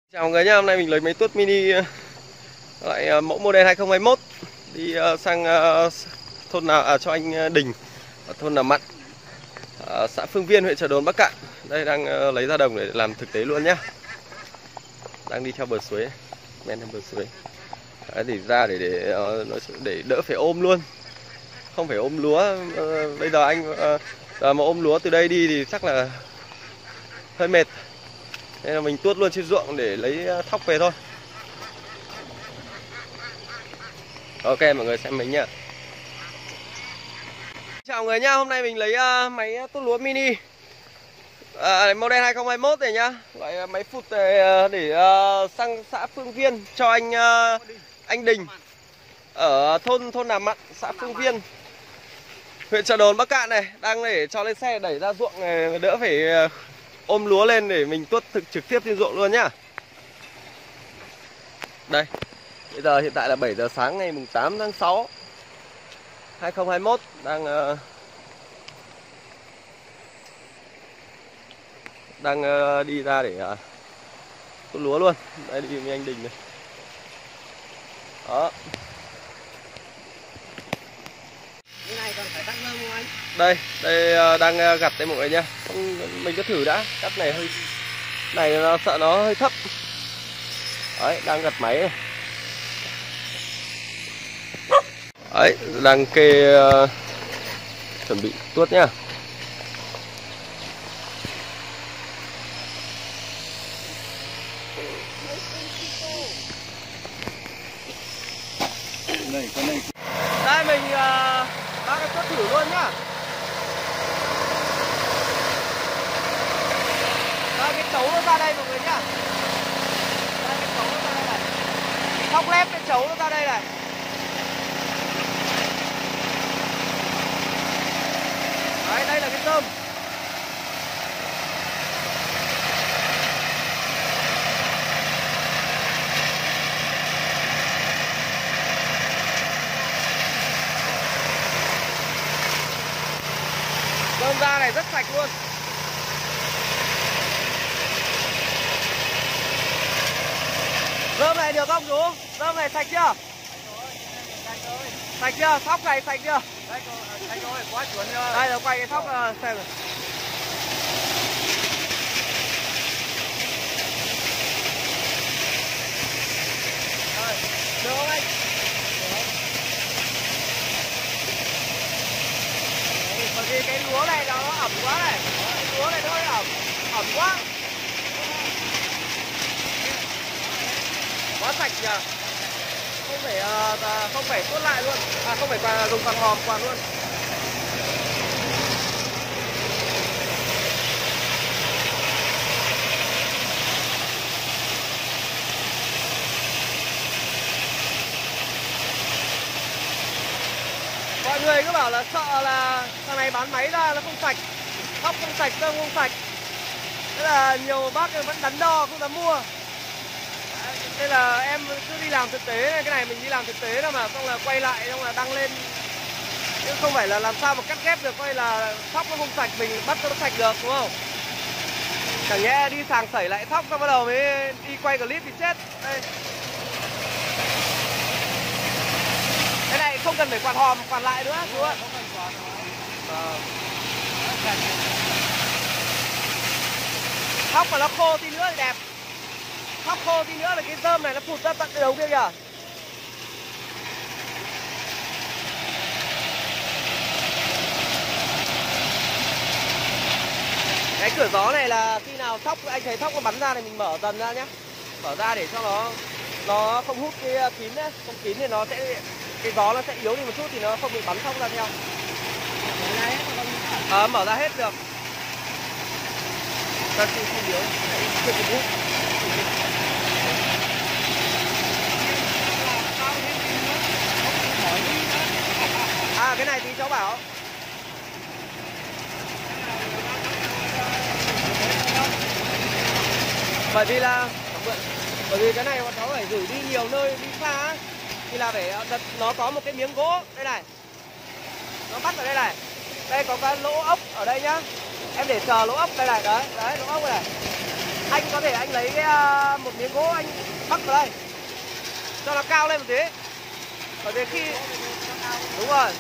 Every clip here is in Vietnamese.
Chào mọi người nhá, hôm nay mình lấy máy tuốt mini lại mẫu model 2021 đi sang thôn nào cho anh Đình ở thôn Nà Mặn, xã Phương Viên, huyện Chợ Đồn, Bắc Kạn. Đây đang lấy ra đồng để làm thực tế luôn nhá. Đang đi theo bờ suối, men theo bờ suối. Đấy, để ra để đỡ phải ôm luôn, không phải ôm lúa. Bây giờ anh mà ôm lúa từ đây đi thì chắc là hơi mệt. Nên là mình tuốt luôn trên ruộng để lấy thóc về thôi. Ok mọi người xem mình nhá. Chào mọi người nhá, hôm nay mình lấy máy tuốt lúa mini model 2021 này nhá. Loại máy phụt để sang xã Phương Viên cho anh Đình ở thôn Nà Mặn, xã Phương Viên, huyện Chợ Đồn, Bắc Kạn này. Đang để cho lên xe đẩy ra ruộng này, đỡ phải ôm lúa lên để mình tuốt trực tiếp trên ruộng luôn nhá. Đây, bây giờ hiện tại là 7 giờ sáng ngày 8 tháng 6 2021. Đang đi ra để tuốt lúa luôn. Đây đi với anh Đình này. Đó. Cái này còn phải cắt rơm không anh? Đây đang gặt đây mọi người nhá. Mình cứ thử đã, cắt này nó sợ nó hơi thấp. Đấy, đang gặt máy này. Đấy, đang chuẩn bị tuốt nhá. Đây mình đang tuốt thử luôn nhá. Đây, cái chấu nó ra đây mọi người nhá. Đây, cái chấu nó ra đây này. Thóc lép cái chấu nó ra đây này. Đấy, đây là cái rơm. Rơm ra này rất sạch luôn. Rơm này được không chú? Rơm này sạch chưa? Sạch chưa? Thóc này sạch chưa? Sạch rồi, quá chuẩn rồi. Đây là quay cái thóc xem rồi. Được không anh? Bởi vì cái lúa này nó ẩm quá này. Cái lúa này nó hơi ẩm quá. Quá sạch nhỉ. Không phải tuốt lại luôn. Không phải dùng bằng hòm quạt luôn. Mọi người cứ bảo là sợ là thằng này bán máy ra nó không sạch, thóc không sạch, rơm không sạch. Thế là nhiều bác vẫn đắn đo không dám mua. Thế là em cứ đi làm thực tế này, cái này mình đi làm thực tế đó mà, xong là quay lại xong là đăng lên. Chứ không phải là làm sao mà cắt ghép được, coi là thóc nó không sạch mình bắt cho nó sạch được, đúng không? Chẳng nhẽ đi sàng sẩy lại thóc xong bắt đầu mới đi quay clip thì chết. Đây. Cái này không cần phải quạt hòm, quạt lại nữa chú ạ. Thóc mà nó khô tí nữa thì đẹp. Thóc khô tí nữa là cái rơm này nó phụt ra tận cái đầu kia kìa. Cái cửa gió này là khi nào anh thấy thóc nó bắn ra thì mình mở dần ra nhé. Mở ra để cho nó không hút cái kín ấy. Không kín thì cái gió nó sẽ yếu đi một chút thì nó không bị bắn thóc ra theo. Mở ra hết được. Ta không yếu. Chưa kịp hút. Cái này thì cháu bảo. Bởi vì cái này bọn cháu phải gửi đi nhiều nơi, đi xa thì là phải nó có một cái miếng gỗ đây này, nó bắt ở đây này, đây có cái lỗ ốc ở đây nhá, em để chờ lỗ ốc đây này, đấy lỗ ốc này. Anh có thể anh lấy cái, một miếng gỗ anh bắc vào đây cho nó cao lên một tí. Bởi vì khi đúng rồi.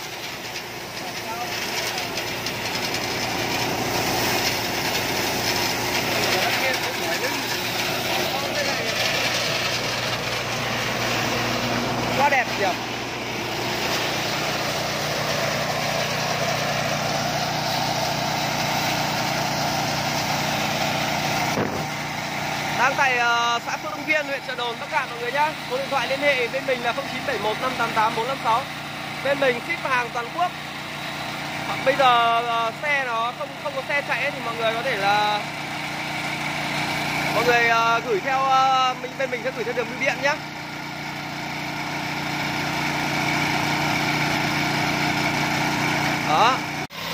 Quá đẹp nhỉ. Đang tại xã Phước Đông Viên, huyện Chợ Đồn, Bắc Cạn mọi người nhá. Số điện thoại liên hệ bên mình là 0971 588 456. Bên mình ship hàng toàn quốc. Bây giờ xe nó không có xe chạy ấy, thì mọi người có thể là mọi người gửi theo bên mình sẽ gửi theo đường bưu điện nhá. Đó.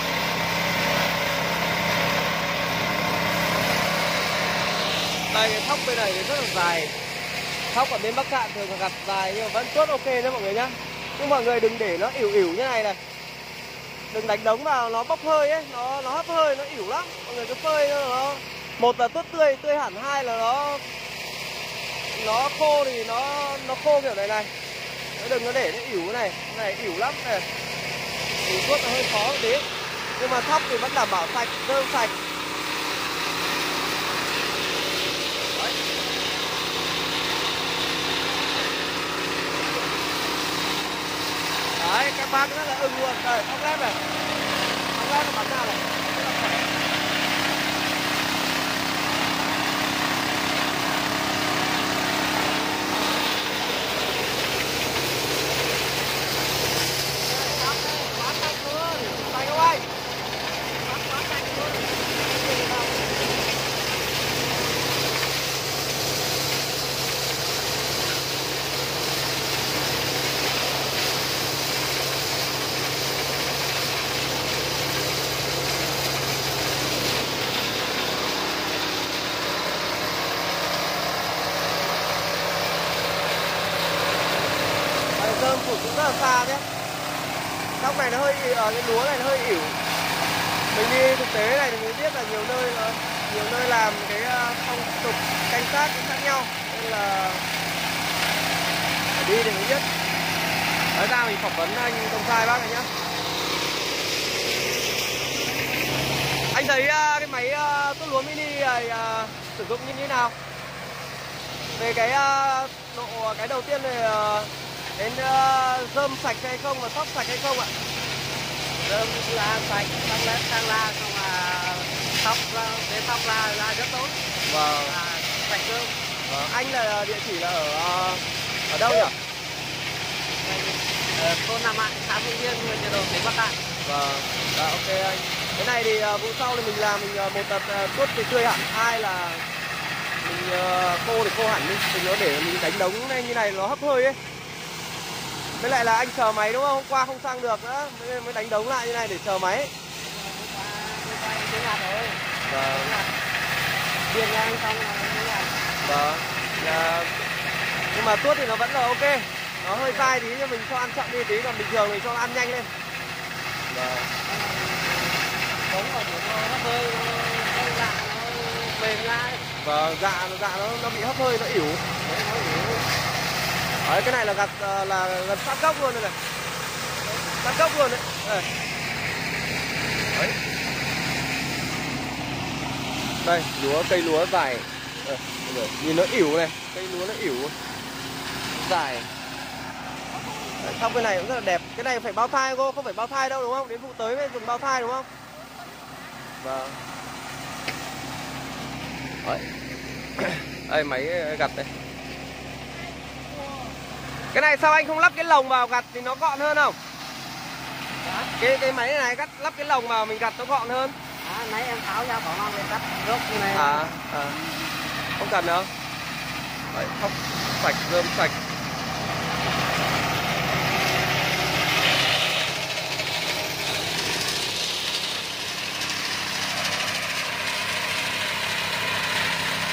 Đây cái thóc bên này thì rất là dài. Thóc ở bên Bắc Cạn thường là gặt dài nhưng mà vẫn tốt ok đấy mọi người nhá. Nhưng mọi người đừng để nó ỉu ỉu như này này. Đừng đánh đống vào nó bốc hơi ấy, nó hấp hơi, nó ỉu lắm. Mọi người cứ phơi nó một là tuốt tươi, tươi hẳn, hai là nó khô thì nó khô kiểu này này. Đừng có để nó ỉu cái này ỉu lắm này. Thì tuốt là hơi khó một tí. Nhưng mà thóc thì vẫn đảm bảo sạch, rơm sạch. Đấy, các bác rất là ưng luôn. Đây, ốc lép này. Ốc lép nó bắn ra này. Rất là khỏe. Quá sạch luôn. Sạch không anh? Quá sạch luôn. Rơm phủ cũng rất là xa nhé. Trong này nó hơi ở cái lúa này nó hơi ỉu. Mình đi thực tế này thì mình biết là nhiều nơi làm cái phong tục canh tác cũng khác nhau nên là phải đi thì mới biết. Nói ra mình phỏng vấn anh Đồng Sai bác này nhá. Anh thấy cái máy tuốt lúa mini này sử dụng như thế nào? Về cái cái đầu tiên này đến rơm sạch hay không và thóc sạch hay không ạ? Rơm la sạch, xong lép sang la, xong là thóc ra rất tốt. Vâng. Sạch rơm. Vâng. Anh là địa chỉ là ở đâu nhỉ? Thôn Nam Mạn, xã Phước Viên, huyện Chợ Đồn, tỉnh Bắc Cạn. Vâng. Dạ, ok anh. Cái này thì vụ sau thì mình làm một đợt tuốt thì tươi hẳn, hai là mình khô thì khô hẳn đi, thì nó để mình đánh đống này như này nó hấp hơi ấy. Với lại là anh chờ máy đúng không? Hôm qua không sang được nữa, mới đánh đống lại như này để chờ máy. Đến nhà rồi. Vâng. Điền ra anh xong là đến nhà. Vâng. Nhưng mà tuốt thì nó vẫn là ok. Nó hơi dai tí nhưng mình cho ăn chậm đi tí, còn bình thường mình cho ăn nhanh lên. Vâng. Đúng rồi, nó hơi dạ nó mềm ra. Vâng, dạ nó bị hấp hơi, nó ỉu. Đấy, cái này là gặt là gần sát gốc luôn đây này. Sát gốc luôn đấy. Đây. Đấy. Đây, cây lúa dài. Đây, nhìn nó ỉu này, cây lúa nó ỉu. Dài. Đấy, xong cái này cũng rất là đẹp. Cái này phải bao thai cô, không phải bao thai đâu đúng không? Đến vụ tới mới dùng bao thai đúng không? Vâng. Đấy. Đây máy gặt đây. Cái này sao anh không lắp cái lồng vào gặt thì nó gọn hơn không? Cái máy này lắp cái lồng vào mình gặt nó gọn hơn. Nãy em tháo ra bỏ ngon để cắt gốc như này. Không cần đâu. Đấy, thóc sạch, rơm sạch.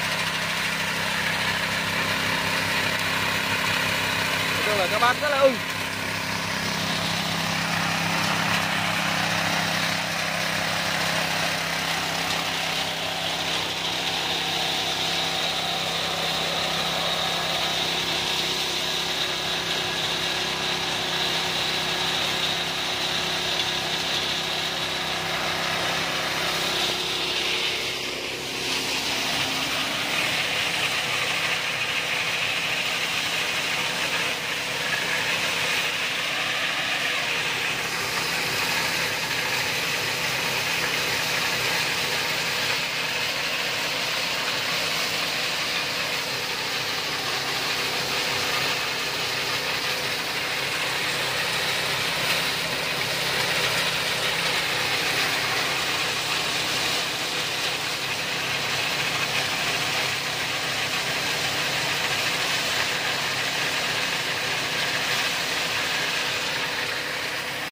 Nói chung là các bác rất là ưng.